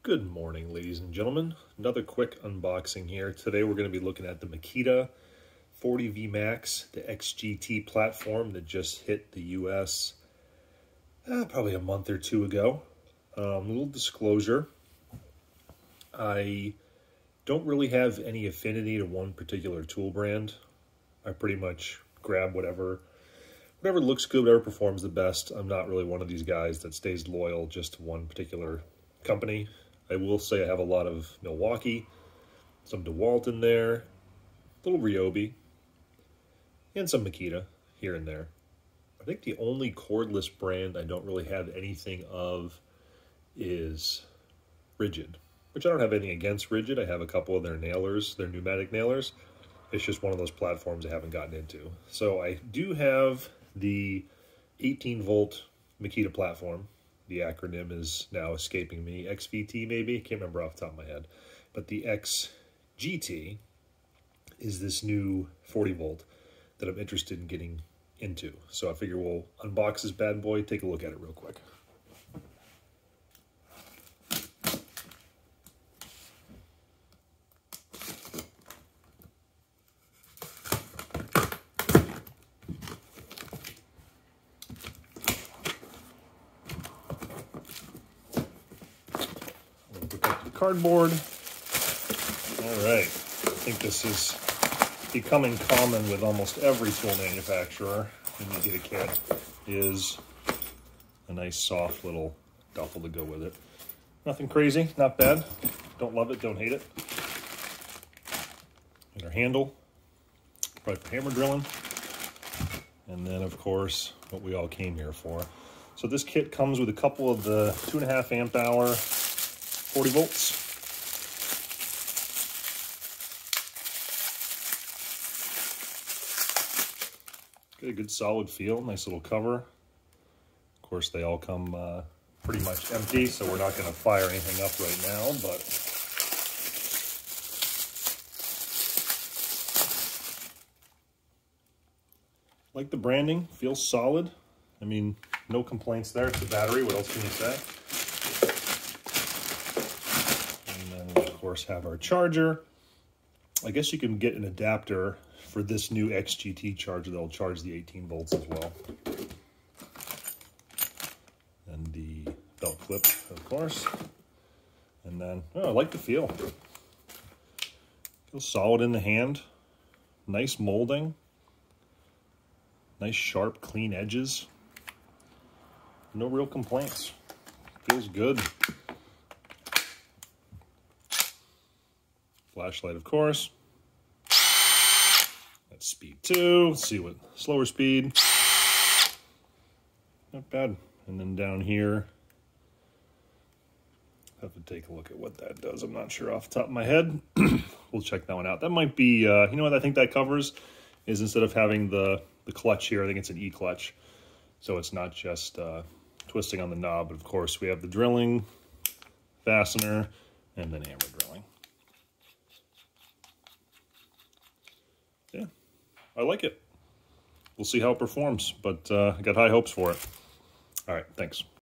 Good morning, ladies and gentlemen. Another quick unboxing here. Today we're going to be looking at the Makita 40V Max, the XGT platform that just hit the US probably a month or two ago. Little disclosure, I don't really have any affinity to one particular tool brand. I pretty much grab whatever looks good, whatever performs the best. I'm not really one of these guys that stays loyal just to one particular company. I will say I have a lot of Milwaukee, some DeWalt in there, a little Ryobi, and some Makita here and there. I think the only cordless brand I don't really have anything of is Rigid, which I don't have anything against Rigid. I have a couple of their nailers, their pneumatic nailers. It's just one of those platforms I haven't gotten into. So I do have the 18-volt Makita platform. The acronym is now escaping me. XVT maybe? Can't remember off the top of my head. But the XGT is this new 40-volt that I'm interested in getting into. So I figure we'll unbox this bad boy, take a look at it real quick. Cardboard. All right, I think this is becoming common with almost every tool manufacturer when you get a kit, is a nice soft little duffel to go with it. Nothing crazy, not bad. Don't love it, don't hate it. And our handle, probably for hammer drilling. And then of course, what we all came here for. So this kit comes with a couple of the 2.5 amp hour 40 volts. Get a good solid feel, nice little cover. Of course, they all come pretty much empty, so we're not going to fire anything up right now, but like the branding, feels solid. I mean, no complaints there. It's the battery, what else can you say? Have our charger. I guess you can get an adapter for this new XGT charger that'll charge the 18 volts as well. And the belt clip, of course. And then, oh, I like the feel. Feels solid in the hand. Nice molding. Nice, sharp, clean edges. No real complaints. Feels good. Flashlight, of course. That's speed 2. Let's see what slower speed. Not bad. And then down here, I have to take a look at what that does. I'm not sure off the top of my head. We'll check that one out. That might be, you know what I think that covers? Is instead of having the clutch here, I think it's an E-clutch. So it's not just twisting on the knob, but of course we have the drilling, fastener, and then hammer drilling. Yeah, I like it. We'll see how it performs, but I got high hopes for it. All right, thanks.